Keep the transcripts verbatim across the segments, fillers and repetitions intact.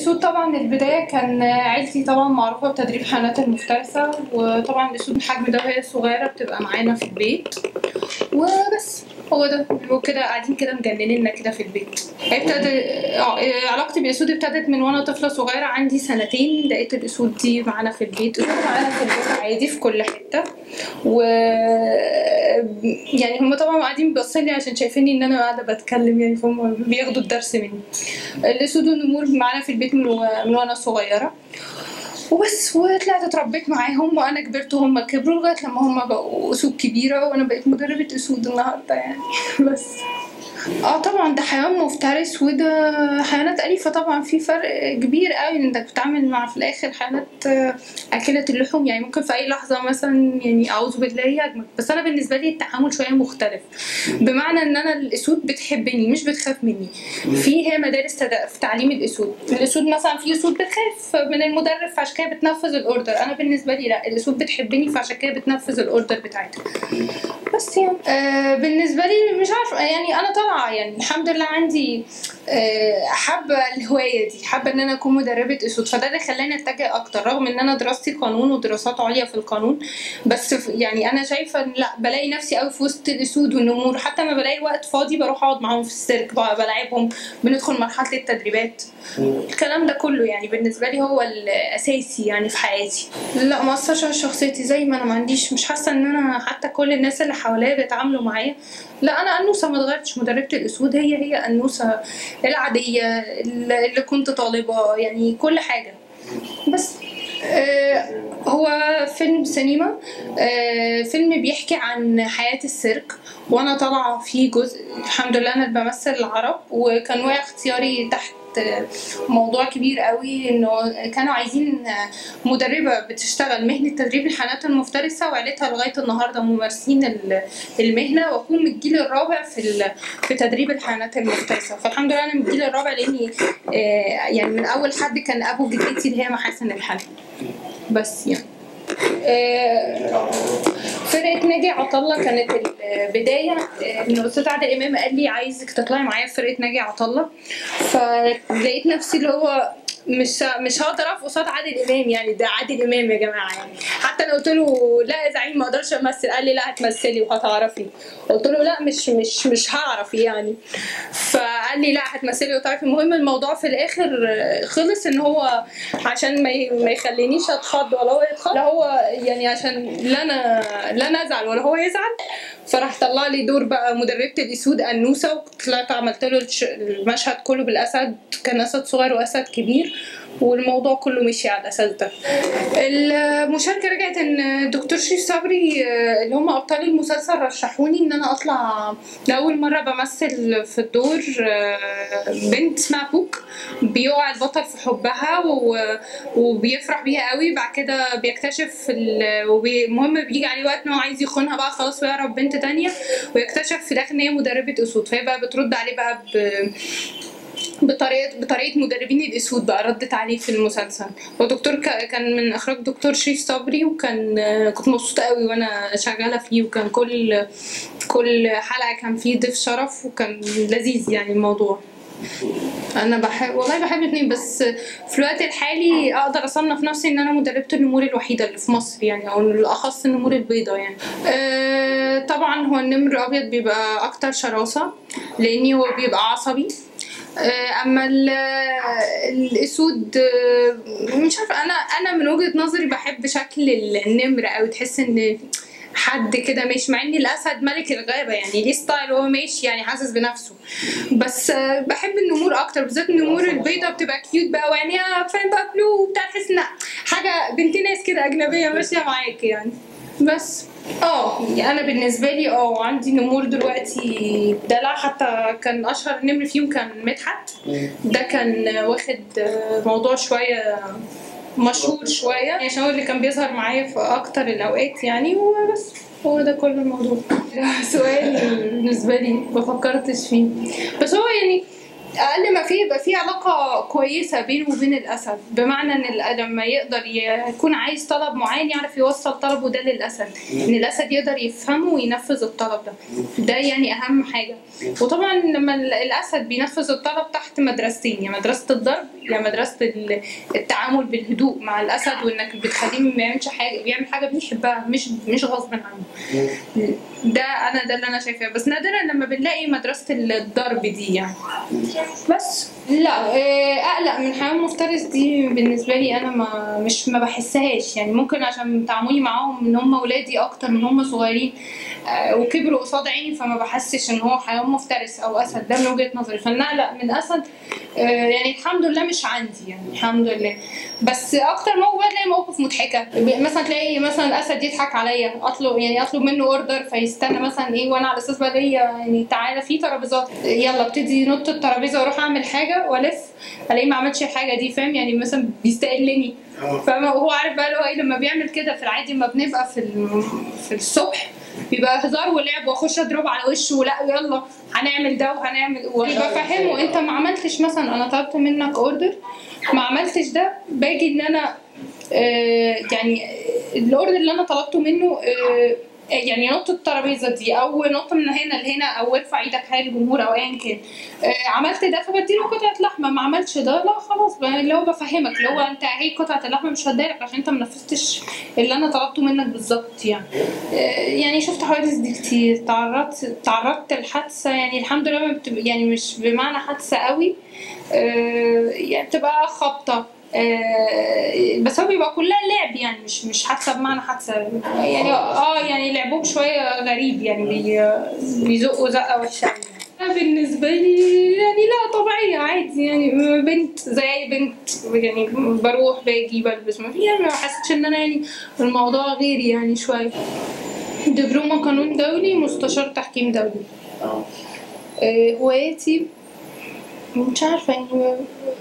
الاسود طبعا البدايه كان عيلتي طبعا معروفه بتدريب الحيوانات المفترسه، وطبعا الاسود الحجم ده وهي صغيره بتبقى معانا في البيت وبس. هو ده وكده قاعدين كده مجننيننا كده في البيت. ابتدى علاقتي بالاسود ابتدت من وانا طفله صغيره عندي سنتين. لقيت الاسود دي معانا في البيت، الاسود معانا في البيت عادي في كل حته، و يعني هم طبعا قاعدين باصين لي عشان شايفيني ان انا قاعده بتكلم، يعني فهم بياخدوا الدرس مني. الاسود والنمور معانا في البيت من, و... من وانا صغيره وبس. وطلعت اتربيت معاهم وانا كبرت وهم كبروا لغايه لما هم بقوا اسود كبيره وانا بقيت مدربه اسود النهارده يعني. بس اه طبعا ده حيوان مفترس وده حيوانات أليفة. طبعا في فرق كبير قوي انك بتتعامل مع في الاخر حيوانات اكلة اللحوم، يعني ممكن في اي لحظة مثلا يعني اعوذ بالله يهاجمك. بس انا بالنسبة لي التعامل شوية مختلف، بمعنى ان انا الاسود بتحبني مش بتخاف مني. في هي مدارس في تعليم الاسود. الاسود مثلا في اسود بتخاف من المدرب فعشان كده بتنفذ الاوردر، انا بالنسبة لي لا، الاسود بتحبني فعشان كده بتنفذ الاوردر بتاعتها. بس يعني آه بالنسبة لي مش عارفة، يعني انا طالعة يعني الحمد لله عندي آه حابة الهواية دي، حابة ان انا اكون مدربة اسود، فده اللي خلاني اتجه اكتر رغم ان انا دراستي قانون ودراسات عليا في القانون. بس يعني انا شايفة ان لا، بلاقي نفسي قوي في وسط الاسود والنمور، حتى ما بلاقي وقت فاضي بروح اقعد معاهم في السيرك بلاعبهم، بندخل مرحلة التدريبات، الكلام ده كله يعني بالنسبة لي هو الاساسي يعني في حياتي. لا ما اثرش على شخصيتي، زي ما انا ما عنديش، مش حاسة ان انا حتى كل الناس اللي حواليا بيتعاملوا معايا، لا انا انوثه ما اتغيرتش، مدربه الاسود هي هي انوثه العاديه اللي كنت طالبه، يعني كل حاجه. بس آه هو فيلم سينما، آه فيلم بيحكي عن حياه السيرك وانا طالعه فيه جزء. الحمد لله انا بمثل العرب، وكان واقع اختياري تحت موضوع كبير قوي، انه كانوا عايزين مدربه بتشتغل مهنه تدريب الحيوانات المفترسه وعيلتها لغايه النهارده ممارسين المهنه، واكون من الجيل الرابع في في تدريب الحيوانات المفترسه. فالحمد لله انا من الجيل الرابع، لاني يعني من اول حد كان ابو جدتي اللي هي محاسن الحل. بس يعني فرقة ناجي عطا الله كانت البداية، ان الاستاذ عادل امام قال لي عايزك تطلعي معايا في فرقة ناجي عطا الله، فلقيت نفسي اللي هو مش مش هقدر اقف قصاد عادل امام، يعني ده عادل امام يا جماعه يعني. حتى انا قلت له لا يا زعيم ما اقدرش امثل، قال لي لا هتمثلي وهتعرفي. قلت له لا مش مش مش هعرف يعني، فقال لي لا هتمثلي وتعرفي. المهم الموضوع في الاخر خلص ان هو عشان ما ما يخلينيش اتخض ولا هو يتخض، لا هو يعني عشان لا انا لا انا ازعل ولا هو يزعل، فراح طلع لي دور بقى مدربة الاسود انوثه، وطلعت عملت له المشهد كله بالاسد، كان اسد صغير واسد كبير، والموضوع كله مشي على الاساس ده. المشاركه رجعت ان الدكتور شريف صبري اللي هم ابطال المسلسل رشحوني ان انا اطلع لاول مره بمثل في الدور بنت اسمها بوك، بيقع البطل في حبها وبيفرح بيها قوي، بعد كده بيكتشف المهم بيجي عليه وقت ان هو عايز يخونها بقى خلاص ويعرف بنت تانية، ويكتشف في الاخر ان هي مدربه اسود، فهي بقى بترد عليه بقى ب بطريقه بطريقه مدربين الاسود بقى، ردت عليه في المسلسل. ودكتور كان من اخراج دكتور شريف صبري، وكان كنت مبسوطه قوي وانا شغاله فيه، وكان كل كل حلقه كان فيه ضيف شرف، وكان لذيذ يعني الموضوع. انا بحب والله بحب الاثنين، بس في الوقت الحالي اقدر اصنف نفسي ان انا مدربه النمور الوحيده اللي في مصر يعني، او الاخص النمور البيضاء يعني. أه طبعا هو النمر الابيض بيبقى اكتر شراسه لاني هو بيبقى عصبي، اما الاسود مش عارفه، انا انا من وجهه نظري بحب شكل النمر قوي، تحس ان حد كده ماشي، مع ان الاسد ملك الغابه يعني ليه ستايل وهو ماشي يعني حاسس بنفسه، بس بحب النمور اكتر، بالذات النمور البيضاء بتبقى كيوت بقى وعينيها فاهم بقى بلو وبتاع، تحس انها حاجه بنت ناس كده اجنبيه ماشيه معاك يعني. بس اه يعني انا بالنسبه لي اه عندي نمور دلوقتي دلع، حتى كان اشهر نمر فيهم كان مدحت، ده كان واخد موضوع شويه مشهور شويه عشان هو اللي كان بيظهر معايا في اكتر الاوقات يعني، وبس هو ده كل الموضوع. سؤال بالنسبه لي ما فكرتش فيه، بس هو يعني اقل ما فيه يبقى في علاقه كويسه بينه وبين الاسد، بمعنى ان ال- لما يقدر ي- يكون عايز طلب معين يعرف يوصل طلبه ده للاسد، ان الاسد يقدر يفهمه وينفذ الطلب ده. ده يعني اهم حاجه. وطبعا لما ال- الاسد بينفذ الطلب تحت مدرستين، يا مدرسه الضرب يا مدرسه ال- التعامل بالهدوء مع الاسد، وانك بتخليه ما يعملش حاجه، بيعمل حاجه بيحبها مش مش غصب عنه. ده انا ده اللي انا شايفاه، بس نادرا لما بنلاقي مدرسه الضرب دي يعني. بس لا، آه، اقلق من حيوان مفترس دي بالنسبه لي انا ما مش ما بحسهاش يعني. ممكن عشان تعاملي معاهم ان هم ولادي اكتر من هم صغيرين، آه، وكبروا قصاد عيني، فما بحسش ان هو حيوان مفترس او اسد. ده من وجهه نظري. فانا اقلق من اسد آه، يعني الحمد لله مش عندي يعني، الحمد لله. بس اكتر موقف تلاقي مواقف مضحكه، مثلا تلاقي مثلا اسد يضحك عليا، اطلب يعني اطلب منه اوردر فيستنى مثلا ايه، وانا على اساس بقى ليا يعني تعالى في ترابيزات، يلا ابتدي نط الترابيزه واروح اعمل حاجه والف الاقيه ما عملش الحاجه دي، فاهم يعني؟ مثلا بيستقلني، فاهم؟ وهو عارف بقى اللي هو ايه. لما بيعمل كده في العادي لما بنبقى في ال- في الصبح بيبقى هزار ولعب، واخش اضربه على وشه، ولا يلا هنعمل ده وهنعمل، وبفهمه انت ما عملتش مثلا، انا طلبت منك اوردر ما عملتش ده، باجي ان انا آه يعني الاوردر اللي انا طلبته منه آه يعني نط الترابيزه دي، او نط من هنا لهنا، او ارفع ايدك حي الجمهور، او ايا كان. آه عملت ده فبديله قطعه لحمه، ما عملتش ده لا خلاص بقى، اللي هو بفهمك اللي هو انت اهي قطعه اللحمه مش هتضايقك عشان انت ما نفذتش اللي انا طلبته منك بالظبط يعني. آه يعني شفت حوادث دي كتير، تعرضت تعرضت لحادثه يعني الحمد لله ما بتبقى يعني مش بمعنى حادثه قوي، آه يعني بتبقى خبطه، آه بس هو بيبقى كلها لعب يعني، مش مش حادثه بمعنى حادثه يعني. اه يعني لعبهم شويه غريب يعني، بي بيزقوا زقه وحشه قوي. أنا بالنسبه لي يعني لا، طبيعيه عادي يعني، بنت زي اي بنت يعني، بروح باجي بلبس، ما في يعني، ما حسيتش ان انا يعني الموضوع غيري يعني شويه. دبلومه قانون دولي، مستشار تحكيم دولي. آه هواياتي مش عارفه يعني،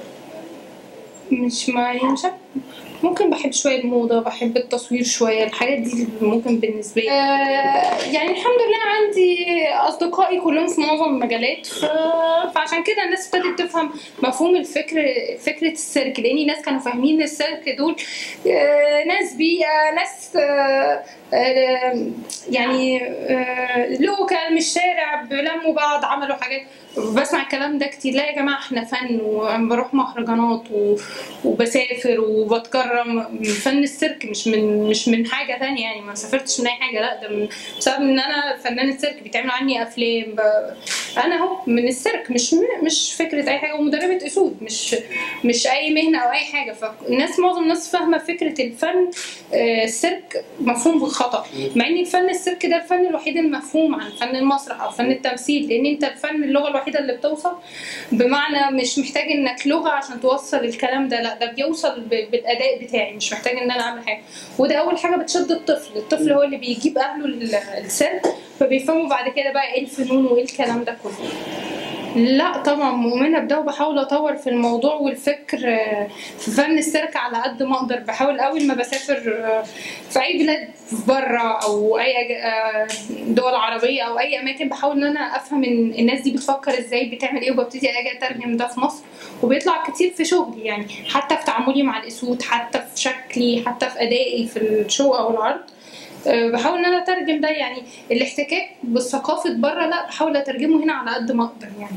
مش ما يعني مش عارفة. ممكن بحب شوية الموضة، بحب التصوير شوية، الحاجات دي ممكن بالنسبة لي. آه يعني الحمد لله عندي أصدقائي كلهم في معظم المجالات، ف... فعشان كده الناس ابتدت تفهم مفهوم الفكر، فكرة السيرك، لأن ناس كانوا فاهمين السيرك دول آه ناس بيئة، ناس آه آه يعني آه لوكال، مش شارع، بلموا بعض عملوا حاجات. بسمع الكلام ده كتير، لا يا جماعة احنا فن، وبروح مهرجانات و... وبسافر وبتكرم. فن السيرك مش من مش من حاجة تانية يعني، ما سافرتش من أي حاجة، لا ده من بسبب إن أنا فنانة سيرك، بيتعمل عني أفلام ب... أنا أهو من السيرك، مش مش فكرة أي حاجة، ومدربة أسود، مش مش أي مهنة أو أي حاجة. فالناس معظم الناس فاهمة فكرة الفن آه السيرك مفهوم بالخطأ، مع إن الفن السيرك ده الفن الوحيد المفهوم عن فن المسرح أو فن التمثيل، لأن أنت الفن اللغة الوحيدة اللي بتوصل، بمعنى مش محتاج إنك لغة عشان توصل الكلام ده، لا ده بيوصل بالاداء بتاعي، مش محتاج ان انا اعمل حاجه. وده اول حاجه بتشد الطفل، الطفل هو اللي بيجيب اهله السيرك، فبيفهموا بعد كده بقى ايه الفنون وايه الكلام ده كله. لا طبعا مؤمنه بده، وبحاول اطور في الموضوع والفكر في فن السيرك على قد ما اقدر. بحاول اول ما بسافر في اي بلاد بره او اي دول عربيه او اي اماكن، بحاول ان انا افهم ان الناس دي بتفكر ازاي، بتعمل ايه، وببتدي اجي اترجم ده في مصر، وبيطلع كتير في شغلي يعني، حتى في تعاملي مع الاسود، حتى في شكلي، حتى في ادائي في الشو او العرض. بحاول ان انا اترجم ده يعني، الاحتكاك بالثقافه بره لا بحاول اترجمه هنا على قد ما اقدر يعني.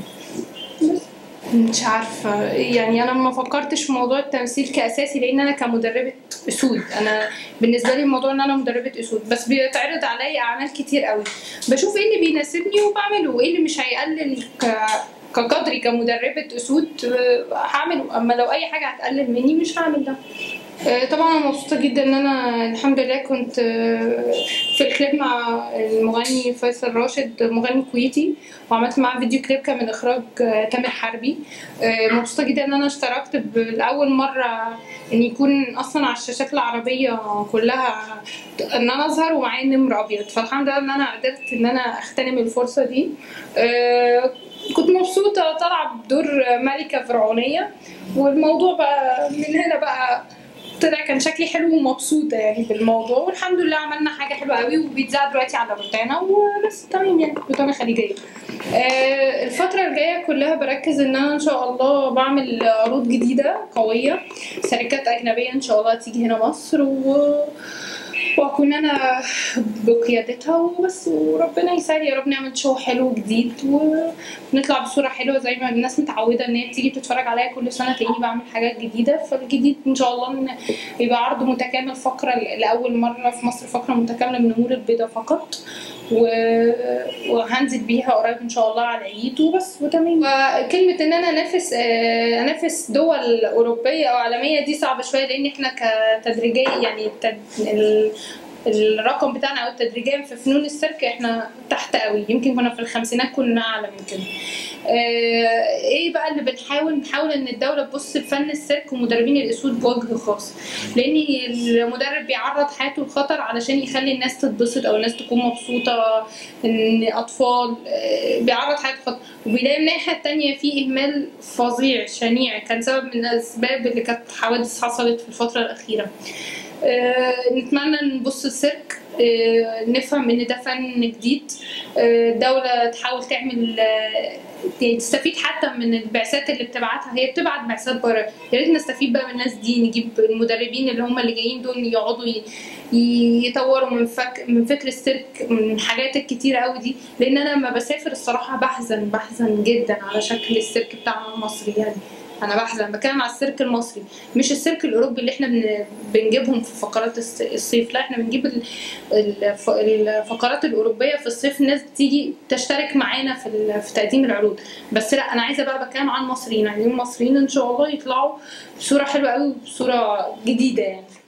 مش عارفه يعني، انا ما فكرتش في موضوع التمثيل كاساسي، لان انا كمدربه اسود، انا بالنسبه لي الموضوع ان انا مدربه اسود بس، بيتعرض عليا اعمال كتير قوي، بشوف ايه اللي بيناسبني وبعمله، وايه اللي مش هيقلل ك كقدري كمدربة أسود هعمله، أما لو أي حاجة هتقلل مني مش هعمل ده. طبعا انا مبسوطه جدا ان انا الحمد لله كنت في الكليب مع المغني فيصل راشد، مغني كويتي، وعملت معاه فيديو كليب كان من اخراج تامر حربي. مبسوطه جدا ان انا اشتركت بالاول مره ان يكون اصلا على الشاشات العربيه كلها ان انا اظهر ومعايا نمر ابيض، فالحمد لله ان انا قدرت ان انا اغتنم الفرصه دي. كنت مبسوطه طالعه بدور ملكه فرعونيه، والموضوع بقى من هنا بقى طلع كان شكلي حلو ومبسوطه يعني بالموضوع، والحمد لله عملنا حاجه حلوه قوي وبيتذاع دلوقتي على روتانا وبس تمام يعني روتانا خليجيه. آه، الفترة الجاية كلها بركز ان انا ان شاء الله بعمل عروض جديدة قوية، شركات اجنبية ان شاء الله تيجي هنا مصر و... واكون انا بقيادتها وبس، وربنا يسهل يا رب نعمل شو حلو جديد ونطلع بصورة حلوة زي ما الناس متعودة ان هي تيجي تتفرج عليا كل سنة تلاقيني بعمل حاجات جديدة. فالجديد ان شاء الله ان يبقى عرض متكامل، فقرة لأول مرة في مصر فقرة متكاملة من نمور البيضاء فقط، و... وهنزل بيها قريب ان شاء الله على العيد وبس وتمام. وكلمه ان انا انافس آه، انافس دول اوروبيه او عالميه دي صعبه شويه، لان احنا كتدريجيه يعني التد... ال... الرقم بتاعنا او التدريجيا في فنون السيرك احنا تحت قوي، يمكن كنا في الخمسينات كنا اعلى من كده. آه، ايه بقى اللي بنحاول نحاول ان الدوله تبص لفن السيرك ومدربين الاسود بوجه خاص، لان المدرب بيعرض حياته لخطر علشان يخلي الناس تتبسط او الناس تكون مبسوطه، ان اطفال آه، بيعرض حياته لخطر. وبيلاقي الناحيه التانيه في اهمال فظيع شنيع كان سبب من الاسباب اللي كانت حوادث حصلت في الفتره الاخيره. آه، نتمنى نبص السيرك، آه، نفهم ان ده فن جديد، الدولة تحاول تعمل تستفيد حتى من البعثات اللي بتبعتها، هي بتبعت بعثات بره، يا ريت نستفيد بقى من الناس دي، نجيب المدربين اللي هم اللي جايين دول يقعدوا يطوروا من فك من فكر السيرك، من الحاجات الكتيرة قوي دي، لان انا لما بسافر الصراحة بحزن بحزن جدا على شكل السيرك بتاعنا المصري. يعني انا بحزن، بتكلم على السيرك المصري مش السيرك الاوروبي اللي احنا بنجيبهم في فقرات الصيف، لا احنا بنجيب الفقرات الاوروبيه في الصيف، الناس بتيجي تشترك معانا في في تقديم العروض. بس لا انا عايزه بقى بتكلم عن المصريين، عايزين المصريين ان شاء الله يطلعوا بصوره حلوه قوي وبصوره جديده يعني.